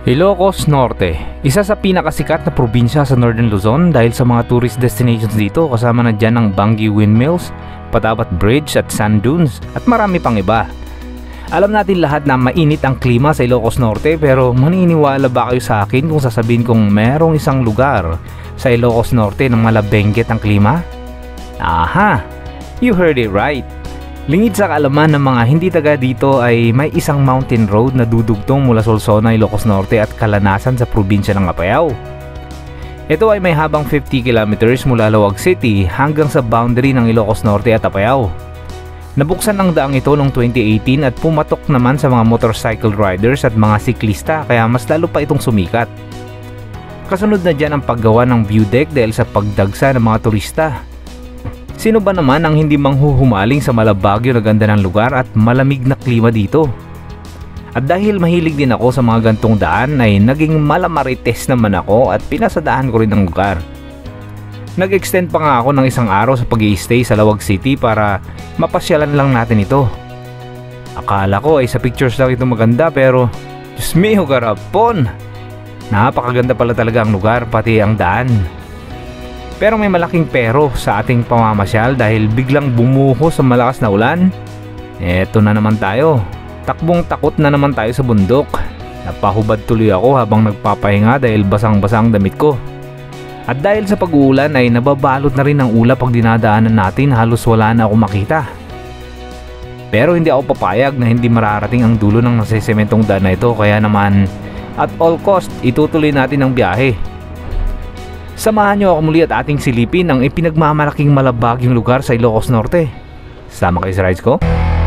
Ilocos Norte, isa sa pinakasikat na probinsya sa Northern Luzon dahil sa mga tourist destinations dito, kasama na dyan ang Bangi Windmills, Patabat Bridge at Sand Dunes at marami pang iba. Alam natin lahat na mainit ang klima sa Ilocos Norte, pero maniniwala ba kayo sa akin kung sasabihin kong merong isang lugar sa Ilocos Norte na malabengget ang klima? Aha! You heard it right! Lingid sa kaalaman ng mga hindi taga dito ay may isang mountain road na dudugtong mula Solsona, Ilocos Norte at Calanasan sa probinsya ng Apayao. Ito ay may habang 50 kilometers mula Laoag City hanggang sa boundary ng Ilocos Norte at Apayao. Nabuksan ang daang ito noong 2018 at pumatok naman sa mga motorcycle riders at mga siklista, kaya mas lalo pa itong sumikat. Kasunod na dyan ang paggawa ng view deck dahil sa pagdagsa ng mga turista. Sino ba naman ang hindi manghuhumaling sa malabagyo na ganda ng lugar at malamig na klima dito? At dahil mahilig din ako sa mga gantong daan ay naging malamarites naman ako at pinasadaan ko rin ang lugar. Nag-extend pa nga ako ng isang araw sa pag-i-stay sa Laoag City para mapasyalan lang natin ito. Akala ko ay sa pictures lang ito maganda, pero Diyos mio garapon! Napakaganda pala talaga ang lugar, pati ang daan. Pero may malaking pero sa ating pamamasyal dahil biglang bumuhos sa malakas na ulan. Eto na naman tayo. Takbong takot na naman tayo sa bundok. Napahubad tuloy ako habang nagpapahinga dahil basang-basa ang damit ko. At dahil sa pag-uulan ay nababalot na rin ng ulap pag dinadaanan natin, halos wala na ako makita. Pero hindi ako papayag na hindi mararating ang dulo ng nasisementong daan na ito, kaya naman at all cost itutuloy natin ang biyahe. Samahan niyo ako muli at ating silipin ang ipinagmamalaking malabagyong lugar sa Ilocos Norte. Sama kayo sa rides ko.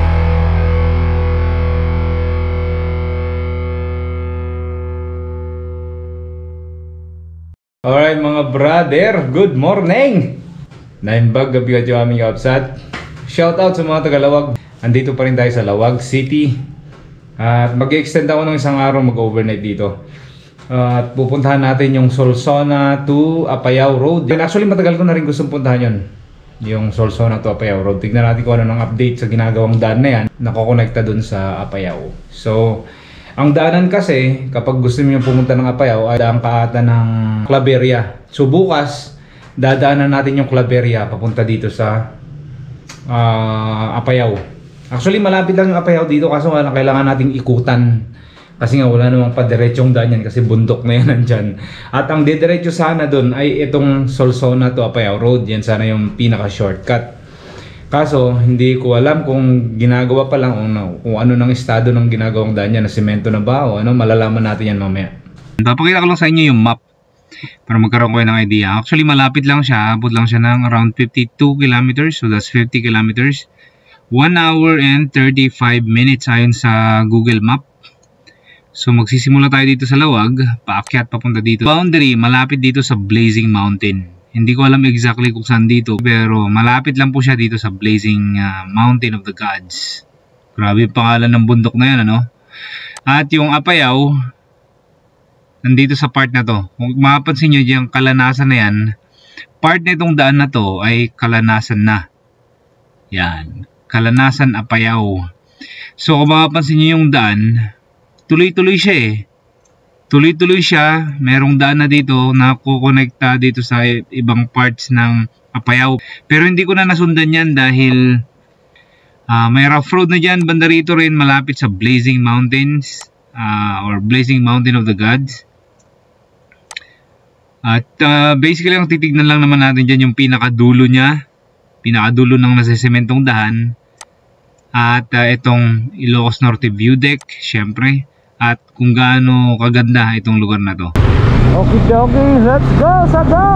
Alright mga brother, good morning! Naimbag gabi at yung aming kapsat. Shout out sa mga taga-Laoag. Andito pa rin tayo sa Laoag City. At mag-extend ako ng isang araw, mag-overnight dito. At pupuntahan natin yung Solsona to Apayao Road. Actually matagal ko na rin gustong puntahan yun, yung Solsona to Apayao Road. Tignan natin kung ano ng update sa ginagawang daan na yan, nakokonekta dun sa Apayao. So ang daanan kasi kapag gusto niyo pumunta ng Apayao ay daan kaata ng Claveria. So bukas dadaanan natin yung Claveria papunta dito sa Apayao. Actually malapit lang yung Apayao dito, kaso kailangan nating ikutan. Kasi nga wala namang padiretsyong daan yan kasi bundok na yan nandyan. At ang didiretso sana doon ay itong Solsona to Apayao Road. Yan sana yung pinaka-shortcut. Kaso hindi ko alam kung ginagawa pa lang kung ano ng estado ng ginagawang daan yan, na semento na ba o ano, malalaman natin yan mamaya. Papakita ko lang sa inyo yung map para magkaroon ko ng idea. Actually malapit lang siya, abot lang siya ng around 52 kilometers, so that's 50 kilometers. 1 hour and 35 minutes ayon sa Google Map. So magsisimula tayo dito sa Laoag, paakyat papunta dito. Boundary, malapit dito sa Blazing Mountain. Hindi ko alam exactly kung saan dito, pero malapit lang po siya dito sa Blazing Mountain of the Gods. Grabe yung pangalan ng bundok na yan, ano? At yung Apayao, nandito sa part na to. Kung mapapansin nyo, yung Calanasan na yan, part na itong daan na to ay Calanasan na. Yan, Calanasan, Apayao. So kung mapapansin nyo yung daan, tuloy-tuloy siya eh. Tuloy-tuloy siya. Merong daan na dito na kukonekta dito sa ibang parts ng Apayao. Pero hindi ko na nasundan yan dahil may rough road na dyan. Banda rito rin malapit sa Blazing Mountains or Blazing Mountain of the Gods. At basically ang titignan lang naman natin dyan yung pinakadulo niya. Pinakadulo ng nasisementong dahan. At itong Ilocos Norte view deck, syempre. At kung gaano kaganda itong lugar na to. Okay, let's go sa go!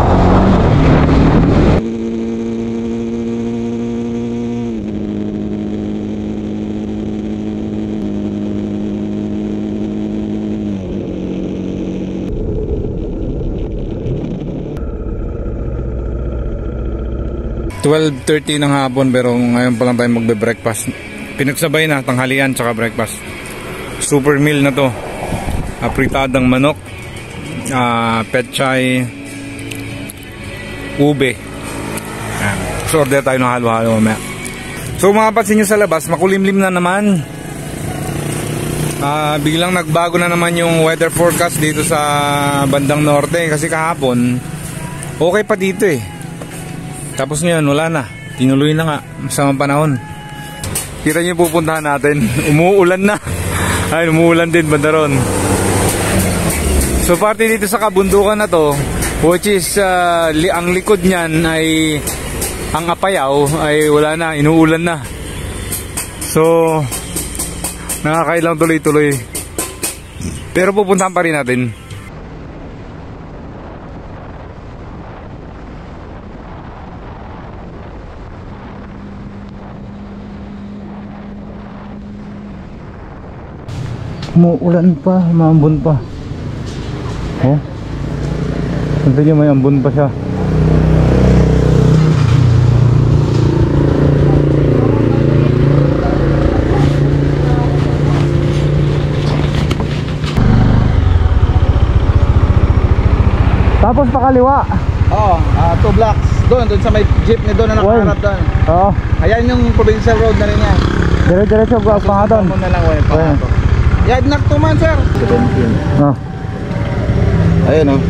...12:30 ng hapon, pero ngayon pa lang tayo magbe-breakfast. Pinagsabay na tanghalian tsaka breakfast. Super meal na to. Apritadang manok, pechay, ube. So order tayo ng halo-halo mamaya. So mapapansin nyo sa labas, makulimlim na naman. Biglang nagbago na naman yung weather forecast dito sa bandang norte. Kasi kahapon okay pa dito eh. Tapos ngayon wala na. Tinuloy na nga masamang panahon. Kita nyo pupuntahan natin. Umuulan na. Ay, umuulan din banda ron. So parte dito sa kabundukan na to, which is ang likod niyan ay ang Apayao, ay wala na, inuulan na. So nakakailang tuloy-tuloy. Pero pupuntahan pa rin natin. Umuulan pa, maambon pa. Oh. Tignan niyo, may ambon pa siya. Tapos pakaliwa. Oo, 2 blocks. Doon sa may jeepney doon na nakaharap doon. Oo. Ayan yung provincial road na rin yan. Dire-diretso pa nga doon. Susunod mo na lang, pangato. Yan, naktuman, sir. Ah. Ayun, oh.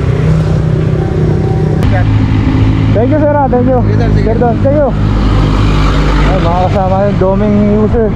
Thank you, sir. Thank you. Sige. Sir, thank you. Ay, mga kasama yung doming user.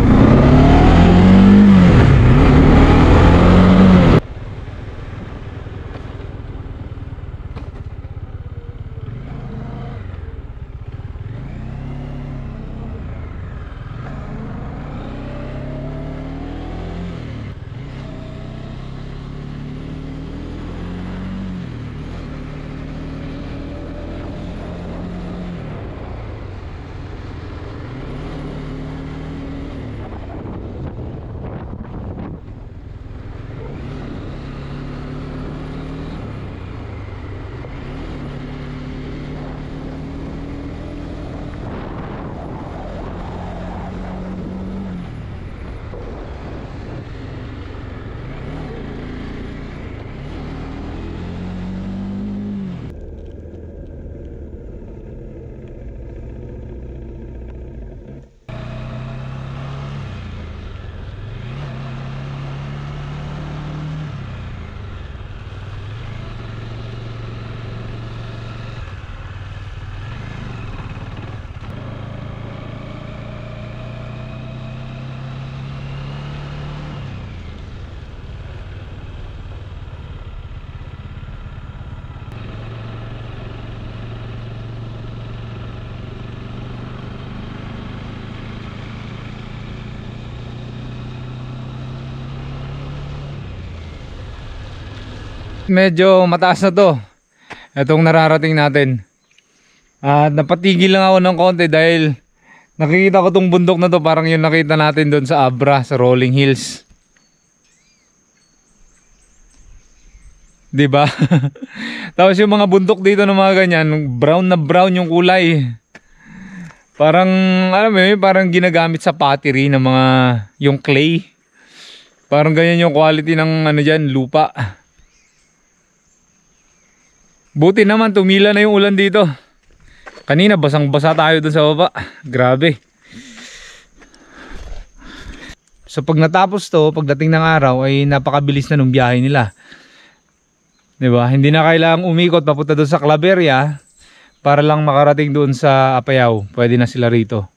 Medyo mataas na to, itong nararating natin. At napatigil lang ako ng konti dahil nakikita ko tong bundok na to, parang yung nakita natin doon sa Abra, sa Rolling Hills. Diba? Tapos yung mga bundok dito ng mga ganyan, brown na brown yung kulay. Parang, alam mo yun, parang ginagamit sa pottery ng mga, yung clay. Parang ganyan yung quality ng ano dyan, lupa. Buti naman tumila na yung ulan dito. Kanina basang-basa tayo dun sa baba. Grabe. So pag natapos to, pagdating ng araw ay napakabilis na nung biyahe nila. 'Di ba? Hindi na kailangang umikot papunta doon sa Claveria para lang makarating doon sa Apayao. Pwede na sila rito.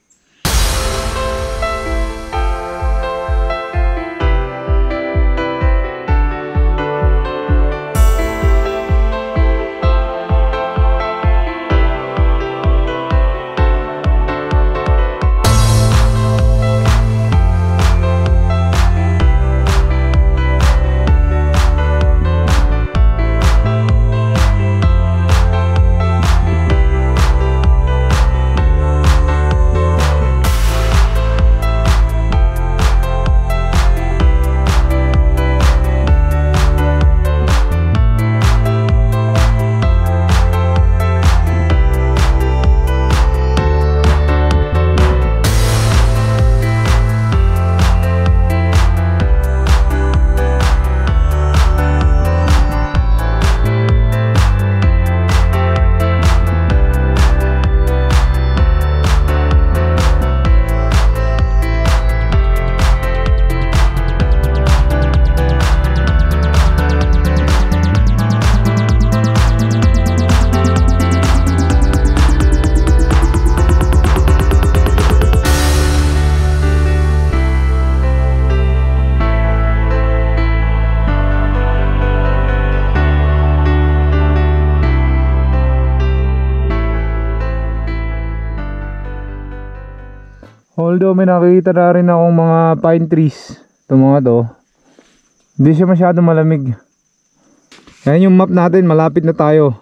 Although may nakikita na rin akong mga pine trees. Itong mga to, hindi siya masyado malamig. Yan yung map natin, malapit na tayo.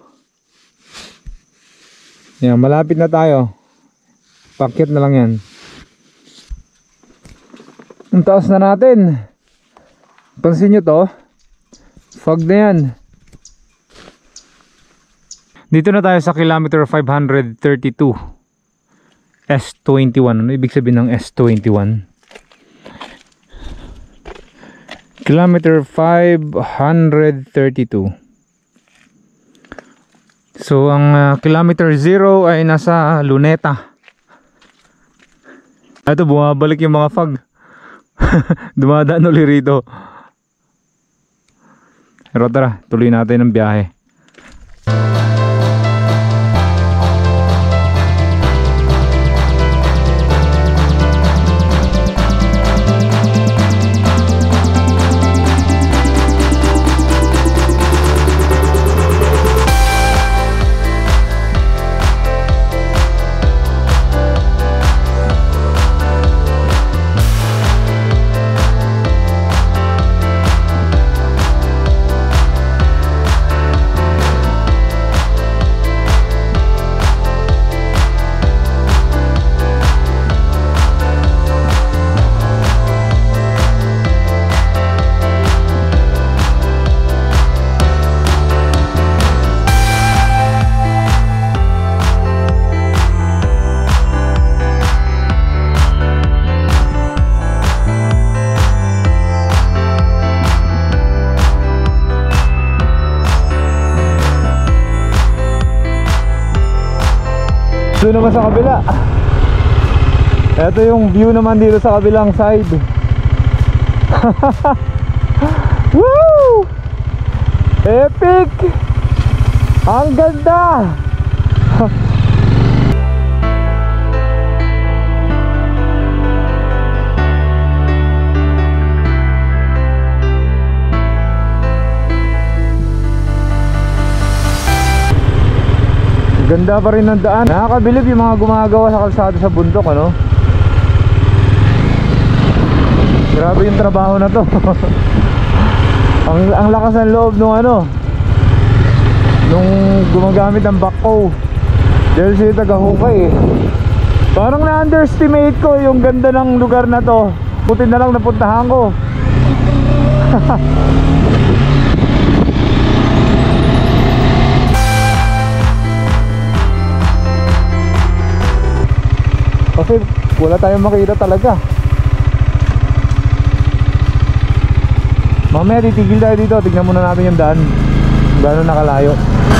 Yan, malapit na tayo. Pakyat na lang yan. Ang taas na natin. Pansin nyo to, fog na yan. Dito na tayo sa kilometer 532 S21. Ano ibig sabihin ng S21? Kilometer 532. So ang kilometer 0 ay nasa Luneta. Ito, bumabalik yung mga fog. Dumadaan ulit rito. Pero tara, tuloy natin ang biyahe. Doon naman sa kabila. Ito yung view naman dito sa kabilang side. Woo! Epic! Ang ganda! Ganda pa rin ng daan. Nakakabilib yung mga gumagawa sa kalsada sa bundok, ano? Grabe yung trabaho na to. ang lakas ng loob nung ano, nung gumagamit ng backhoe. Dahil siya taga-hukay eh. Parang na-underestimate ko yung ganda ng lugar na to. Buti na lang napuntahan ko. Kasi wala tayong makita talaga. Mamaya titigil tayo dito. Tignan muna natin yung daan, gano'n nakalayo.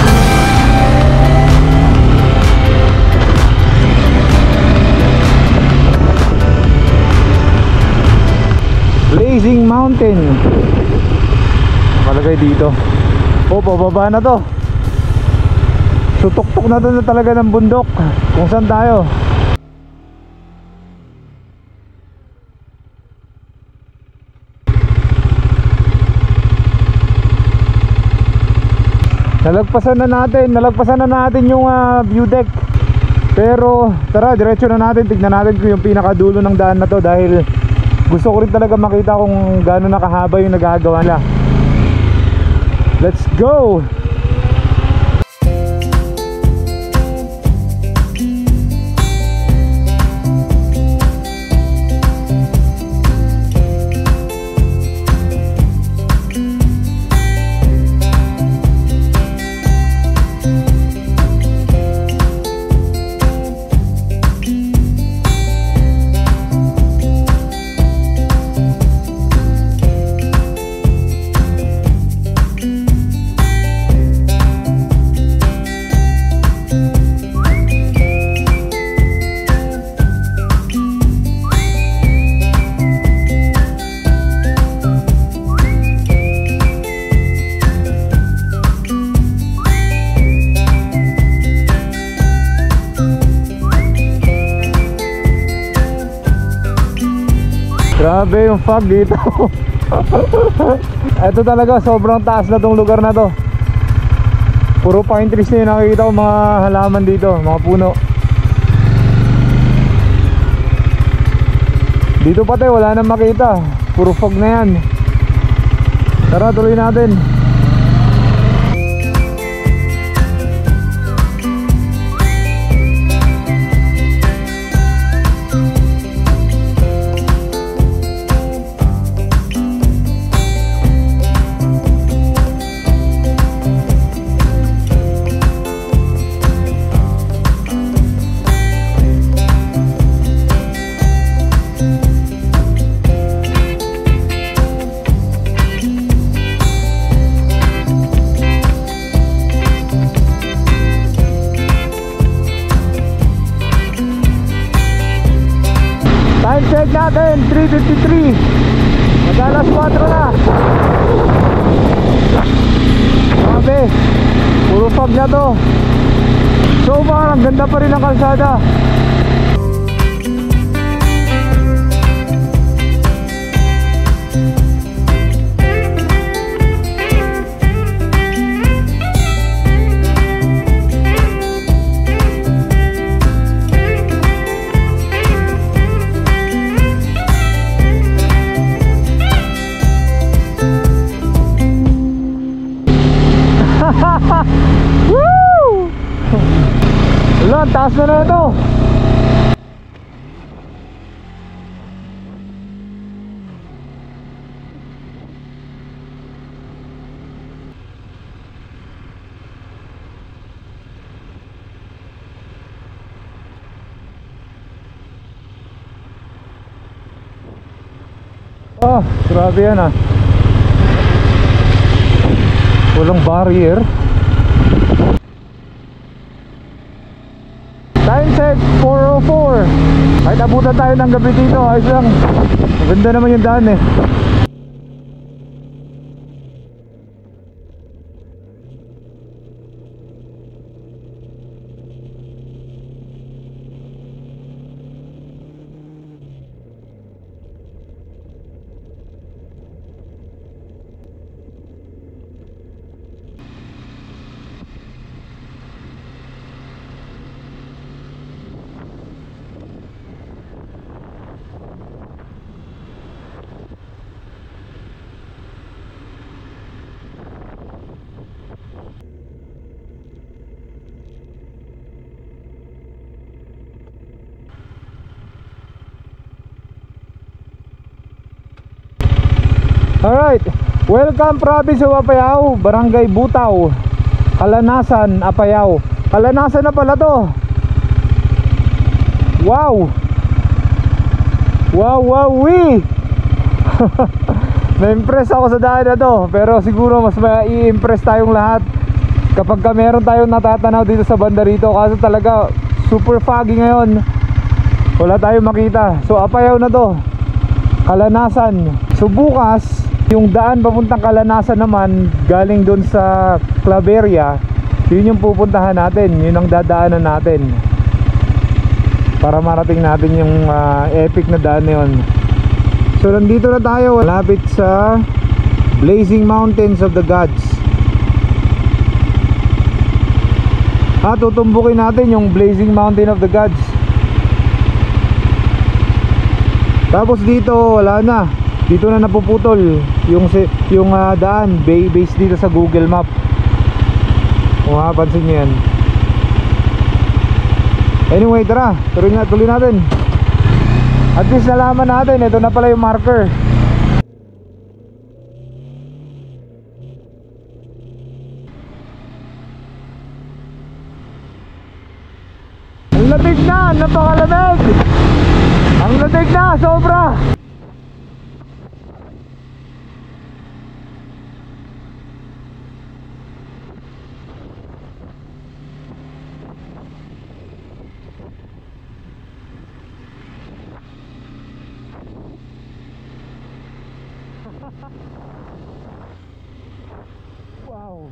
Blazing Mountain nakalagay dito. O, pababa na to. So tuktok na to na talaga ng bundok. Kung saan tayo. Nalagpasan na natin yung view deck. Pero tara, diretso na natin. Tignan natin kung yung pinakadulo ng daan na to, dahil gusto ko rin talaga makita kung gaano nakahaba yung nagagawa nila. Let's go! Grabe yung fog dito. Ito talaga, sobrang taas na tong lugar na to. Puro pine trees na yung nakikita ko, mga halaman dito, mga puno. Dito pati wala nang makita. Puro fog na yan. Tara, tuloy natin. Time check natin, 3:53. Mag-alas 4 na. Grabe, puro fog na to. So far, ang ganda pa rin ang kalsada. Woo! Wala, taas na ito. Oh, grabe yan ah. Walang barrier. Time check 4:04. Kahit abutan tayo ng gabi dito, ayos lang. Maganda naman yung daan eh. Alright, welcome province of Apayao, Barangay Butaw, Kalanasan, Apayao. Kalanasan na pala to. Wow! Wow, wow, wee! Na-impress ako sa daan na to. Pero siguro mas mai-impress tayong lahat kapag meron tayong natatanaw dito sa banda rito. Kasi talaga super foggy ngayon. Wala tayong makita. So Apayao na to, Kalanasan. So bukas yung daan papuntang Kalanasan naman, galing dun sa Claveria, yun yung pupuntahan natin. Yun ang dadaanan natin para marating natin yung epic na daan na yun. So nandito na tayo, malapit sa Blazing Mountains of the Gods. Tutumbukin natin yung Blazing Mountain of the Gods. Tapos dito wala na. Dito na napuputol yung daan based dito sa Google Map. Kung mapapansin nyo yan. Anyway, tara, tuloy natin. At least nalaman natin, ito na pala yung marker. Ang lamig na, napakalamig. Ang lamig na, sobra. Wow.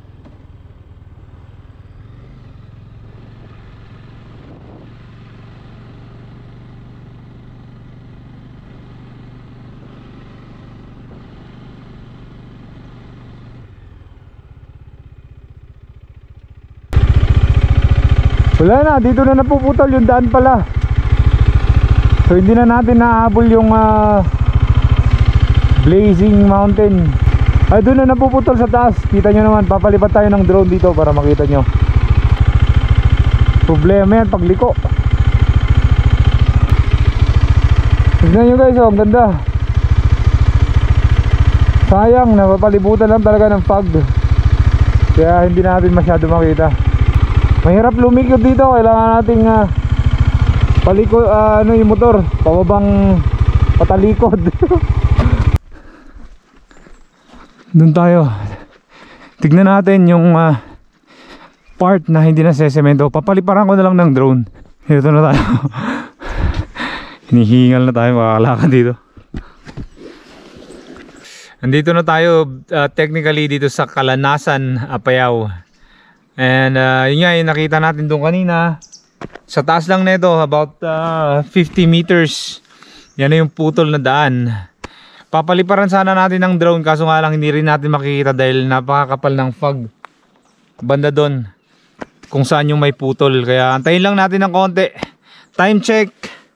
Wala na, dito na napuputol yung daan pala. So hindi na natin nahabol yung Blazing Mountain. Ay, doon na napuputol sa taas. Kita nyo naman, papalipat tayo ng drone dito para makita nyo. Problema yan pagliko. Tignan nyo guys, oh, ang ganda. Sayang, napapalibutan lang talaga ng fog. Kaya hindi natin masyado makita. Mahirap lumikot dito. Kailangan nating paliko, yung motor pababang patalikod. Doon tayo. Tignan natin yung part na hindi na sesemento. Papaliparan ko na lang ng drone. Ito na tayo. Hinihingal na tayo, makakalakad dito. Nandito na tayo technically dito sa Kalanasan, Apayao. And yun nga yung nakita natin doon kanina. Sa taas lang nito, about 50 meters. Yan na yung putol na daan. Papaliparan sana natin ng drone, kaso nga lang hindi rin natin makikita dahil napakakapal ng fog banda doon kung saan yung may putol. Kaya antayin lang natin ng konti. Time check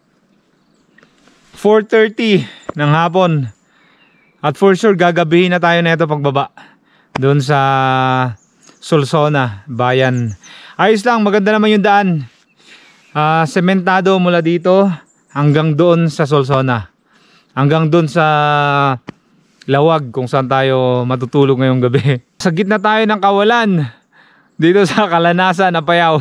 4:30 ng hapon. At for sure gagabihin na tayo nito pagbaba doon sa Solsona, bayan. Ayos lang, maganda naman yung daan. Sementado mula dito hanggang doon sa Solsona. Hanggang doon sa Lawag kung saan tayo matutulog ngayong gabi. Sa gitna tayo ng kawalan dito sa Kalanasan, Apayao.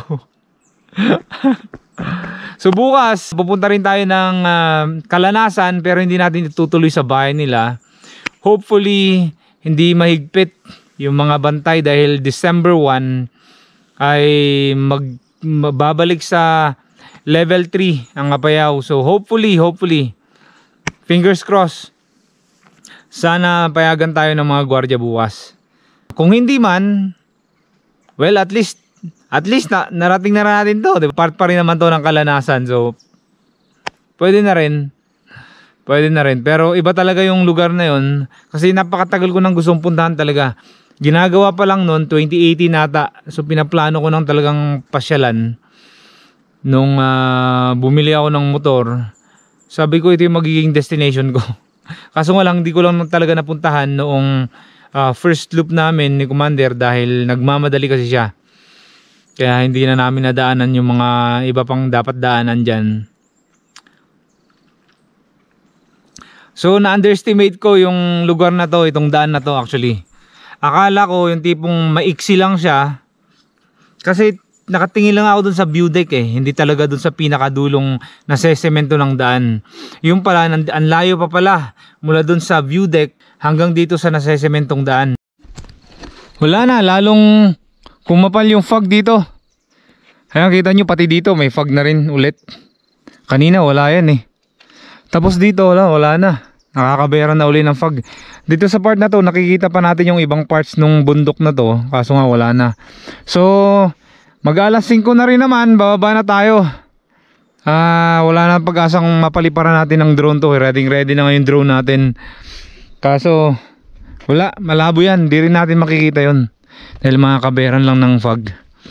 So bukas pupunta rin tayo ng Kalanasan, pero hindi natin itutuloy sa bahay nila. Hopefully hindi mahigpit yung mga bantay dahil December 1 ay babalik sa level 3 ang Apayao. So hopefully fingers crossed, sana payagan tayo ng mga gwardiya bukas. Kung hindi man, well, at least narating na natin to. Part pa rin naman to ng Kalanasan. So pwede na rin. Pero iba talaga yung lugar na yun, kasi napakatagal ko nang gustong puntahan talaga. Ginagawa pa lang noon 2018 nata. So pinaplano ko nang talagang pasyalan nung bumili ako ng motor. Sabi ko ito yung magiging destination ko. Kaso nga lang, hindi ko lang talaga napuntahan noong first loop namin ni Commander dahil nagmamadali kasi siya. Kaya hindi na namin nadaanan yung mga iba pang dapat daanan dyan. So na-underestimate ko yung lugar na to, itong daan na to actually. Akala ko yung tipong maiksi lang siya. Kasi nakatingin lang ako dun sa view deck hindi talaga dun sa pinakadulong na sesemento ng daan. Yung pala, ang layo pa pala mula dun sa view deck hanggang dito sa nasesementong daan. Wala na, lalong kumapal yung fog dito. Kaya kita nyo pati dito may fog na rin ulit. Kanina wala yan Tapos dito wala na. Nakakabera na uli ng fog. Dito sa part na to nakikita pa natin yung ibang parts nung bundok na to, kaso nga wala na. So mag-alas 5 na rin naman, bababa na tayo. Wala na pag-asang mapaliparan natin ng drone to. Ready na ngayon drone natin. Kaso wala, malabo yan. Di rin natin makikita yon dahil mga kaberan lang ng fog.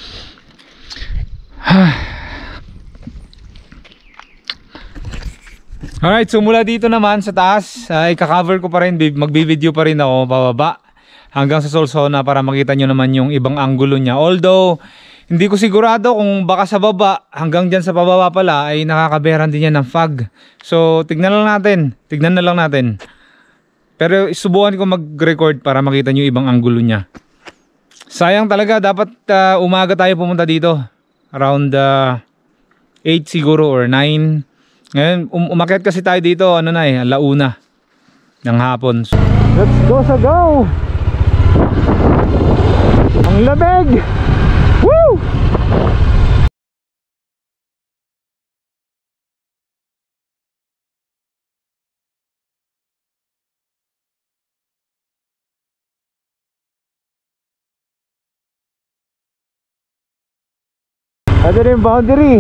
Alright, so mula dito naman sa taas, ika-cover ko pa rin, magbi-video pa rin ako pababa hanggang sa Solsona para makita nyo naman yung ibang angulo niya. Although hindi ko sigurado kung baka sa baba hanggang dyan sa pababa pala ay nakakaberan din yan ng fog. So tignan na lang natin. Pero subukan ko mag-record para makita nyo ibang angulo niya. Sayang talaga, dapat umaga tayo pumunta dito. Around 8 siguro or 9. Ngayon umakyat kasi tayo dito alauna ng hapon. Let's go sa go! Ang lamig! Woo! Ito na yung boundary.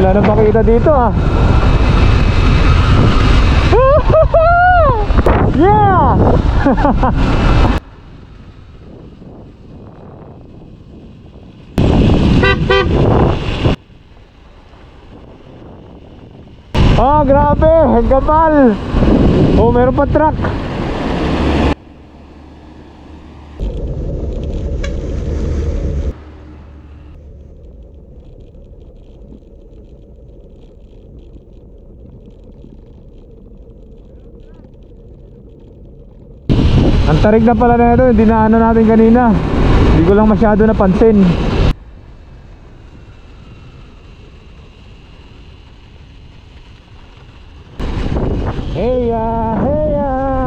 wala nang makita dito ah. Yeah! Oh, grabe, ang kapal. Oh, meron pa truck. Ang tarig na pala na ito, hindi na ano natin kanina. Hindi ko lang masyado napansin. Heya, heya.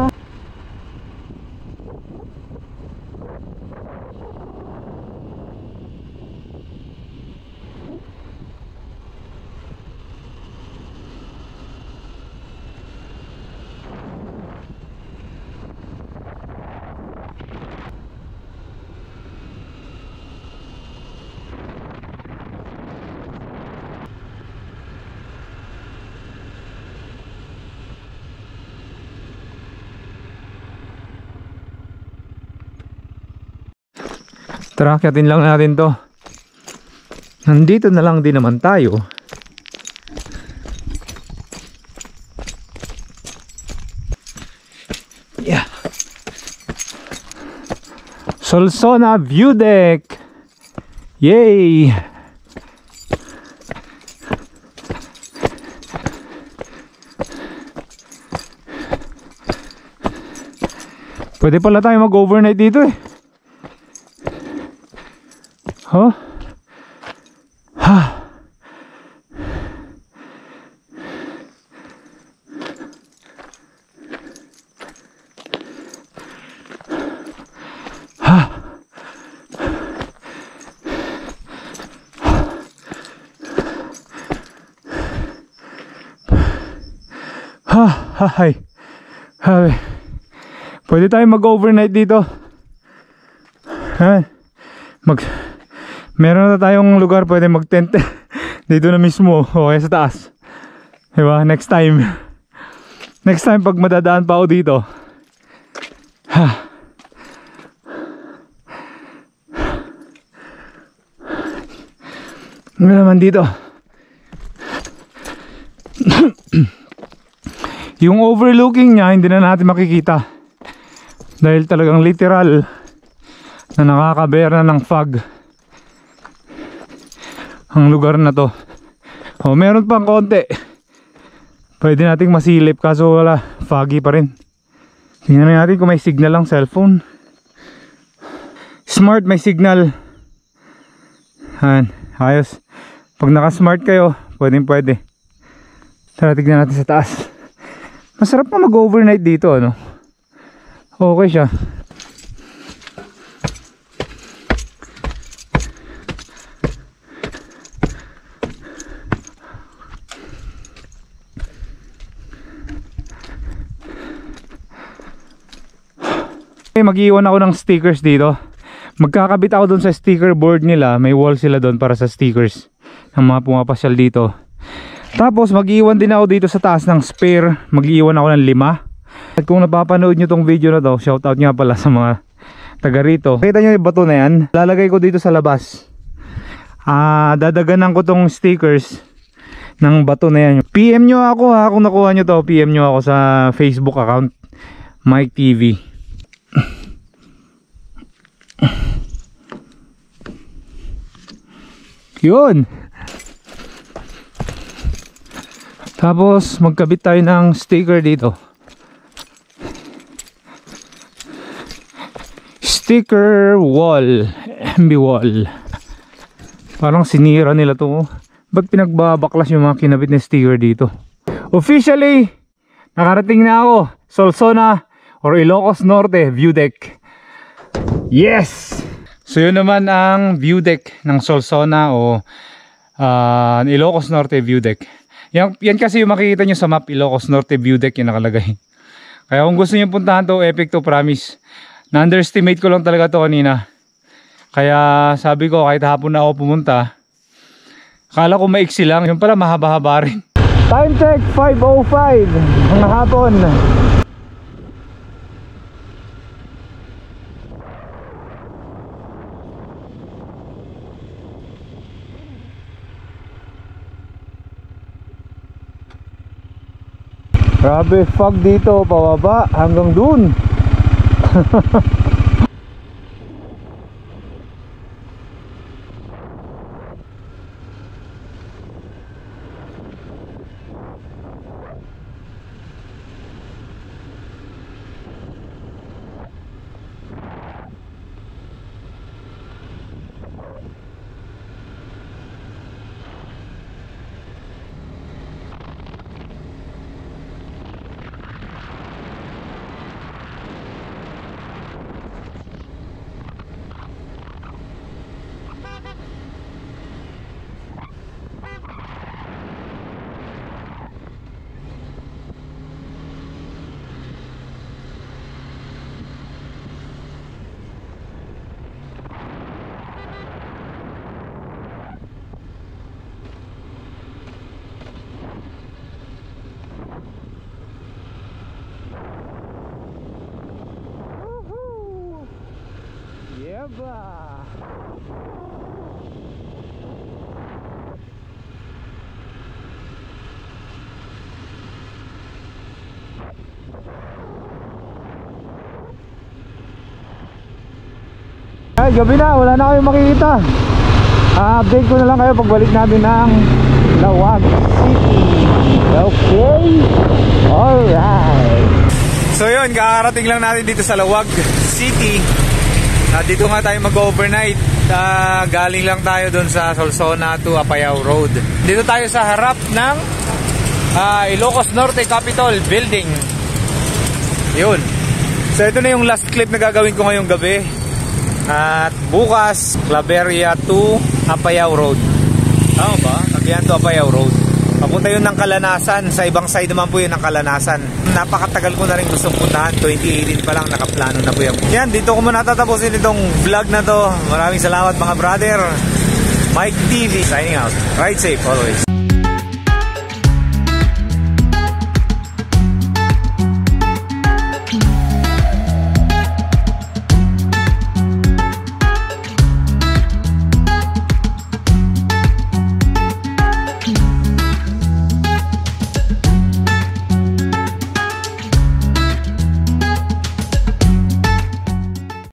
Tara, kyatin lang natin to. Nandito na lang din naman tayo. Yeah. Solsona View Deck. Yay! Pwede pala tayo mag-overnight dito eh. Oh. Ha. Ha. Ha. Hay. Hay. Pwede tayo mag-overnight dito. Ha. Meron na tayong lugar pwede mag-tent dito na mismo o kaya sa taas, diba? Next time pag madadaan pa ako dito. Ha. Ano naman dito? Yung overlooking niya hindi na natin makikita dahil talagang literal na nakakabear na ng fog ang lugar na to. Oh, meron pang konti. Pwede nating masilip kaso wala, foggy pa rin. Tingnan natin kung may signal ang cellphone. Smart may signal. Han, ayos. Pag naka-smart kayo, pwede. Tara, tignan natin sa taas. Masarap pa mag-overnight dito, ano? Okay siya. Mag-iwan ako ng stickers dito. Magkakabit ako dun sa sticker board nila. May wall sila dun para sa stickers ng mga pumapasyal dito. Tapos mag-iwan din ako dito sa taas ng spare. Mag-iwan ako ng 5. At kung napapanood nyo tong video na to, shoutout nga pala sa mga taga rito. Kita nyo yung bato na yan? Lalagay ko dito sa labas. Dadaganan ko tong stickers ng bato na yan. PM nyo ako ha, kung nakuha nyo to. PM nyo ako sa Facebook account Mike TV. Yun. Tapos magkabit tayo ng sticker dito. Sticker wall. MB wall. Parang sinira nila to. Ba't pinagbabaklas yung mga kinabit na sticker dito? Officially, nakarating na ako. Solsona or Ilocos Norte View Deck. Yes! So yun naman ang view deck ng Solsona o Ilocos Norte View Deck. Yan kasi yung makikita nyo sa map, Ilocos Norte View Deck yung nakalagay. Kaya kung gusto nyo puntahan to, epic to, promise. Na-underestimate ko lang talaga to kanina. Kaya sabi ko kahit hapon na ako pumunta, Akala ko maiksi lang, yung pala mahaba-haba rin. Time check, 5:05 ng hapon. Grabe fog dito, pababa hanggang dun. Ay, gabi na, wala na kayong makikita. Update ko na lang kayo pagbalik natin ng Lawag City. Okay? Alright. So yun, kakarating lang natin dito sa Lawag City. Dito nga tayo mag-overnight. Galing lang tayo dun sa Solsona to Apayao Road. Dito tayo sa harap ng Ilocos Norte Capitol Building. Yun. So ito na yung last clip na gagawin ko ngayong gabi. At bukas, Claveria to Apayao Road. Tama ba? Cagayan to Apayao Road. Papunta yun ng Kalanasan. Sa ibang side naman po yun ng Kalanasan. Napakatagal ko na rin gustong puntahan. 2018 pa lang, nakaplano na po yan. Yan, dito ko muna tatapusin itong vlog na to. Maraming salamat mga brother. Mike TV signing out. Ride safe always.